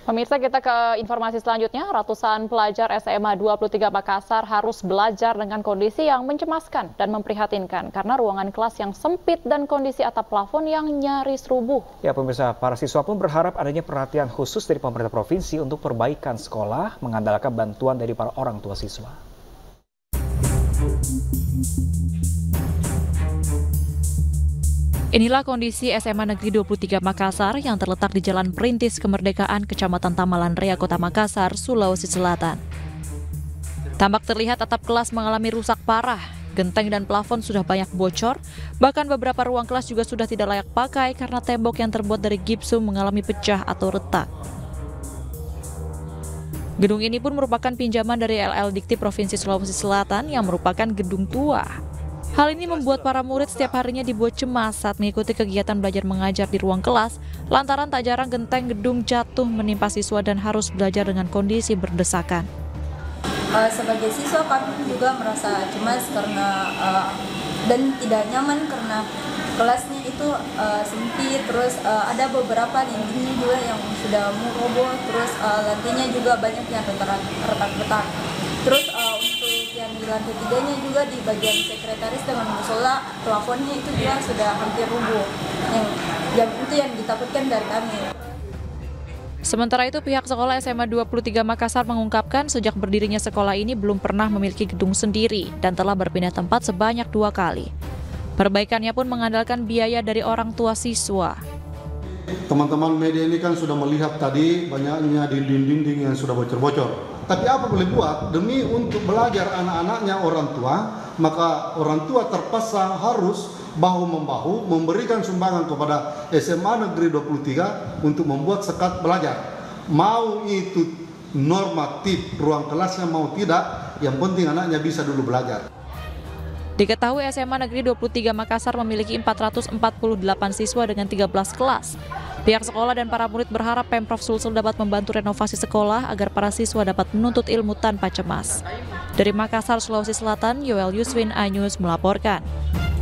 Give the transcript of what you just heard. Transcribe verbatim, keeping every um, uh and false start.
Pemirsa, kita ke informasi selanjutnya. Ratusan pelajar S M A dua puluh tiga Makassar harus belajar dengan kondisi yang mencemaskan dan memprihatinkan karena ruangan kelas yang sempit dan kondisi atap plafon yang nyaris rubuh. Ya pemirsa, para siswa pun berharap adanya perhatian khusus dari pemerintah provinsi untuk perbaikan sekolah, mengandalkan bantuan dari para orang tua siswa. Inilah kondisi S M A Negeri dua puluh tiga Makassar yang terletak di Jalan Perintis Kemerdekaan, Kecamatan Tamalan Raya, Kota Makassar, Sulawesi Selatan. Tampak terlihat atap kelas mengalami rusak parah, genteng dan plafon sudah banyak bocor, bahkan beberapa ruang kelas juga sudah tidak layak pakai karena tembok yang terbuat dari gipsum mengalami pecah atau retak. Gedung ini pun merupakan pinjaman dari L L Dikti Provinsi Sulawesi Selatan yang merupakan gedung tua. Hal ini membuat para murid setiap harinya dibuat cemas saat mengikuti kegiatan belajar mengajar di ruang kelas, lantaran tak jarang genteng gedung jatuh menimpa siswa dan harus belajar dengan kondisi berdesakan. Uh, sebagai siswa kami juga merasa cemas karena uh, dan tidak nyaman karena kelasnya itu uh, sempit, terus uh, ada beberapa dindingnya juga yang sudah mau roboh, terus uh, lantainya juga banyak yang retak-retak. Terus uh, untuk yang di lantai tiganya juga di bagian sekretaris dengan musola, plafonnya itu juga sudah hampir rubuh. Yang, yang itu yang ditakutkan dari kami. Sementara itu, pihak sekolah S M A dua puluh tiga Makassar mengungkapkan sejak berdirinya sekolah ini belum pernah memiliki gedung sendiri dan telah berpindah tempat sebanyak dua kali. Perbaikannya pun mengandalkan biaya dari orang tua siswa. Teman-teman media ini kan sudah melihat tadi banyaknya dinding-dinding yang sudah bocor-bocor. Tapi apa boleh buat, demi untuk belajar anak-anaknya orang tua, maka orang tua terpaksa harus bahu-membahu memberikan sumbangan kepada S M A Negeri dua puluh tiga untuk membuat sekat belajar. Mau itu normatif ruang kelasnya mau tidak, yang penting anaknya bisa dulu belajar. Diketahui S M A Negeri dua puluh tiga Makassar memiliki empat ratus empat puluh delapan siswa dengan tiga belas kelas. Pihak sekolah dan para murid berharap Pemprov Sulsel dapat membantu renovasi sekolah agar para siswa dapat menuntut ilmu tanpa cemas. Dari Makassar, Sulawesi Selatan, Yoel Yuswin, iNews melaporkan.